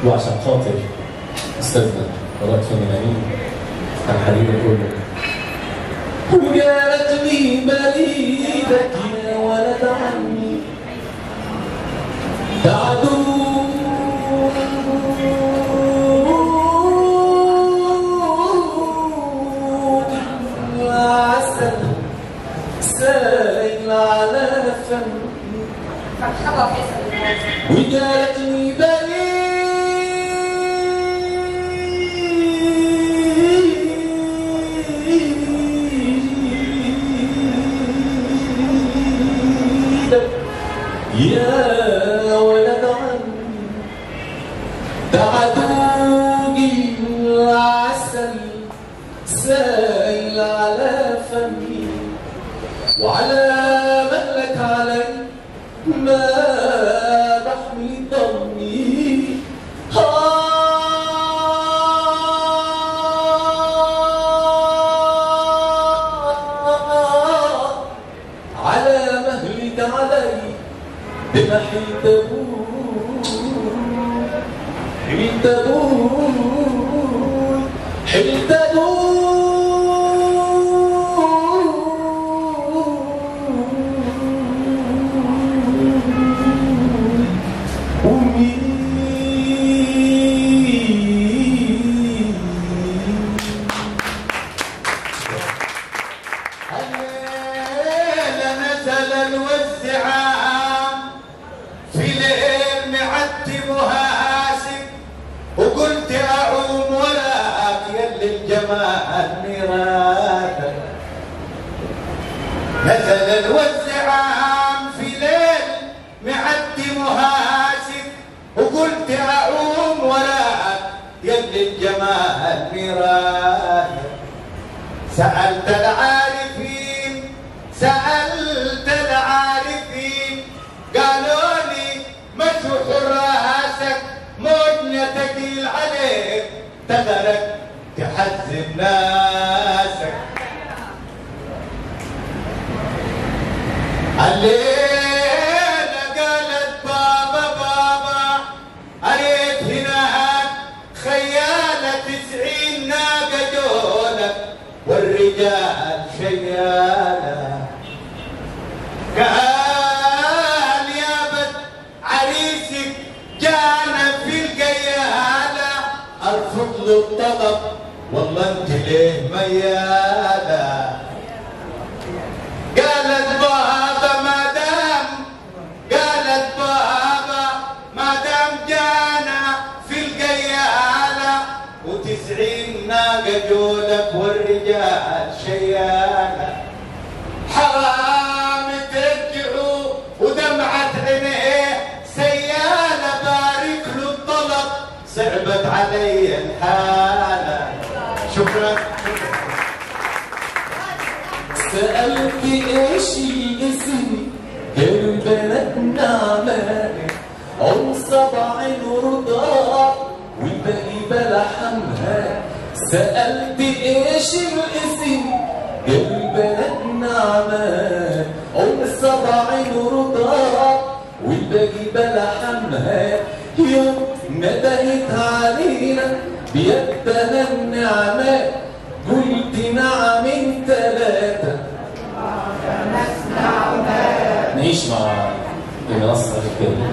وعشان خاطر استاذنا رائد فنانين كان حبيبي كله. وقالت لي بريدك يا ولد عمي تعدو عسل سايل على فمي وقالت لي يا ولد عمي تعدوقي العسل سايل على فمي وعلى مهلك علي ما بحمي ضمي على مهلك علي بما حيت ابوي حيت ابوي حيت ابوي نزل الوزعام في ليل معتب وهاسك وقلت اعوم وراك يلي الجمال ميراثك. نزل الوزعام في ليل معتب وهاسك وقلت اعوم وراك يلي الجمال ميراثك. سألت العارفين سألت العارفين قالوا لي مسح راسك موجنا تقيل عليك تغرق تحزن ناسك. الليلة قالت بابا بابا أريد هناك خيالة 90 ناقة جولك والرجال شيالة. قال يا بد عريسك جانا في القيالة ارفض له الطلب والله انت ليه ميالة. قالت بابا ما دام جانا في القيالة و90 ناقة جولك والرجال شيالة. حرام ترجعوا ودمعة عينيه سيالة بارك له الطلب صعبت علي الحالة. شكرا. سألت ايش الاسم البلد نعمة صبع رضا والباقي بلا حمها. سألت ايش الاسم البلد نعمة صبع رضا والباقي بلا حمها. يوم ندهت علينا بيدها النعمة قلت نعم 3 نعيش مع النصر الكريم.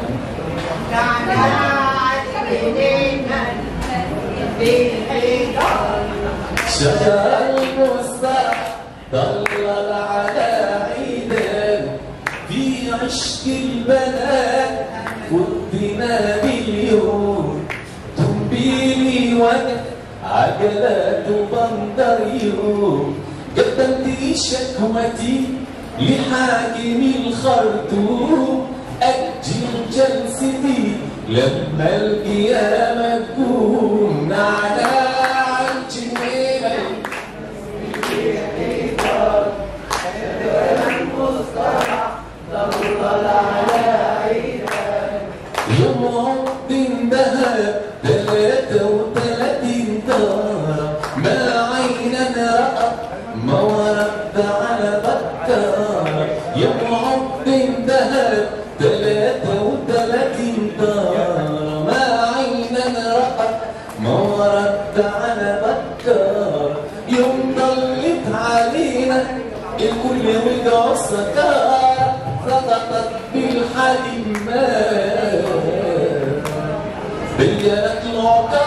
شجر المصطلح ضلل على عيدان في عشق البنات ودنا باليوم تنبيلي وقت عجلات وبندريون. قدمت شكوتي لحاكم الخرطوم أجل جلستي لما القيامة تكون على الجنينة. يوم عقد ذهب 33 دار ما عينا رأت ما ورد على بطار. يوم عقد ذهب 33 دار ما عينا سكر يوم ضلت علينا الكل وجع السكر رططت بالحليمات بيا طلعت